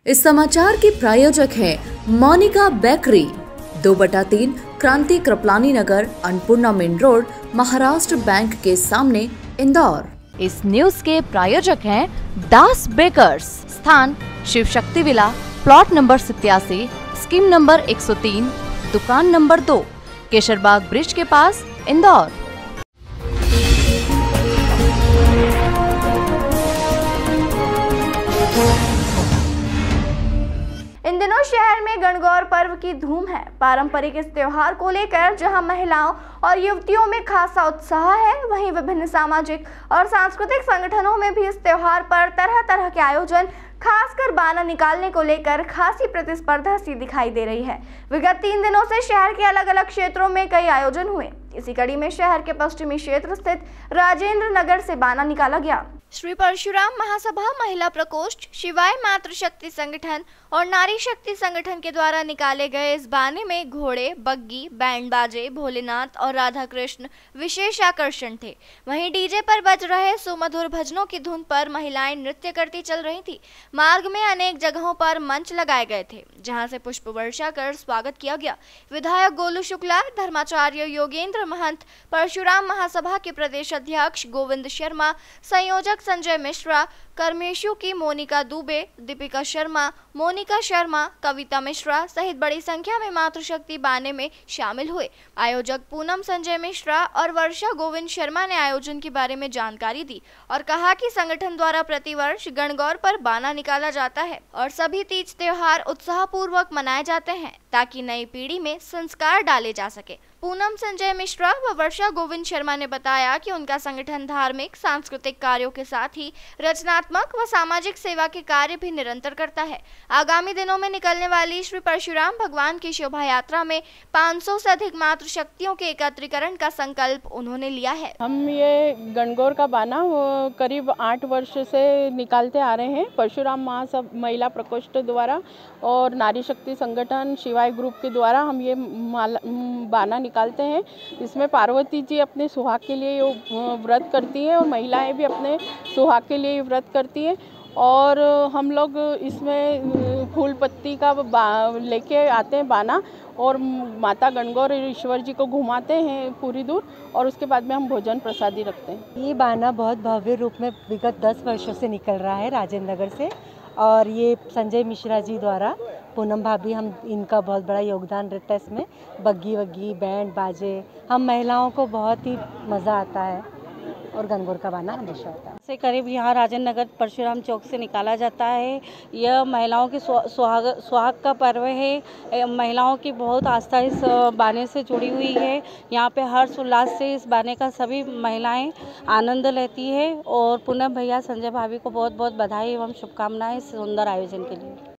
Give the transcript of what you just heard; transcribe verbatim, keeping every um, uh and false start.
इस समाचार की प्रायोजक है मोनिका बेकरी, दो बटा तीन Kranti Kripalani Nagar, Annapurna main road, Maharashtra bank के सामने, इंदौर। इस न्यूज के प्रायोजक हैं दास बेकर्स, स्थान Shiv Shakti villa, plot number सत्यासी, स्कीम नंबर एक सौ तीन, दुकान नंबर दो, केशरबाग ब्रिज के पास, इंदौर। इन दिनों शहर में गणगौर पर्व की धूम है। पारंपरिक इस त्योहार को लेकर जहां महिलाओं और युवतियों में खासा उत्साह है, वहीं विभिन्न सामाजिक और सांस्कृतिक संगठनों में भी इस त्योहार पर तरह तरह के आयोजन, खासकर बाना निकालने को लेकर खासी प्रतिस्पर्धा सी दिखाई दे रही है। विगत तीन दिनों से शहर के अलग अलग क्षेत्रों में कई आयोजन हुए। इसी कड़ी में शहर के पश्चिमी क्षेत्र स्थित राजेंद्र नगर से बाना निकाला गया। श्री परशुराम महासभा, महिला प्रकोष्ठ, शिवाय मातृशक्ति संगठन और नारी शक्ति संगठन के द्वारा निकाले गए इस बाने में घोड़े, बग्गी, बैंड बाजे, भोलेनाथ और राधा कृष्ण विशेष आकर्षण थे। वहीं डीजे पर बज रहे सुमधुर भजनों की धुन पर महिलाएं नृत्य करती चल रही थी। मार्ग में अनेक जगहों पर मंच लगाए गए थे, जहां से पुष्प वर्षा कर स्वागत किया गया। विधायक गोलू शुक्ला, धर्माचार्य योगेंद्र महंत, परशुराम महासभा के प्रदेश अध्यक्ष गोविंद शर्मा, संयोजक संजय मिश्रा, कर्मेशु की मोनिका दुबे, दीपिका शर्मा, मोनिका शर्मा, कविता मिश्रा सहित बड़ी संख्या में मातृशक्ति बाने में शामिल हुए। आयोजक पूनम संजय मिश्रा और वर्षा गोविंद शर्मा ने आयोजन के बारे में जानकारी दी और कहा कि संगठन द्वारा प्रतिवर्ष गणगौर पर बाना निकाला जाता है और सभी तीज त्योहार उत्साहपूर्वक मनाए जाते हैं ताकि नई पीढ़ी में संस्कार डाले जा सके। पूनम संजय मिश्रा व वर्षा गोविंद शर्मा ने बताया कि उनका संगठन धार्मिक सांस्कृतिक कार्यों के साथ ही रचनात्मक व सामाजिक सेवा के कार्य भी निरंतर करता है। आगामी दिनों में निकलने वाली श्री परशुराम भगवान की शोभा यात्रा में पाँच सौ से अधिक मातृशक्तियों के एकत्रीकरण का संकल्प उन्होंने लिया है। हम ये गणगौर का बाना वो करीब आठ वर्ष से निकालते आ रहे हैं। परशुराम महासभा महिला प्रकोष्ठ द्वारा और नारी शक्ति संगठन शिवाय ग्रुप के द्वारा हम ये बाना निकालते हैं। इसमें पार्वती जी अपने सुहाग के लिए व्रत करती है और महिलाएं भी अपने सुहाग के लिए व्रत करती है। और हम लोग इसमें फूल पत्ती का लेके आते हैं बाना और माता गणगौर ईश्वर जी को घुमाते हैं पूरी दूर और उसके बाद में हम भोजन प्रसादी रखते हैं। ये बाना बहुत भव्य रूप में विगत दस वर्षों से निकल रहा है राजेंद्र नगर से, और ये संजय मिश्रा जी द्वारा, पूनम भाभी, हम इनका बहुत बड़ा योगदान रहता है इसमें। बग्गी वग्गी, बैंड बाजे, हम महिलाओं को बहुत ही मज़ा आता है और गणगौर का बाना हमेशा होता है। से करीब यहाँ राजेंद्र नगर परशुराम चौक से निकाला जाता है। यह महिलाओं की सुहाग सुहाग का पर्व है। महिलाओं की बहुत आस्था इस बाने से जुड़ी हुई है। यहाँ पे हर्ष उल्लास से इस बाने का सभी महिलाएं आनंद लेती है और पूनम भैया, संजय भाभी को बहुत बहुत बधाई एवं शुभकामनाएं इस सुंदर आयोजन के लिए।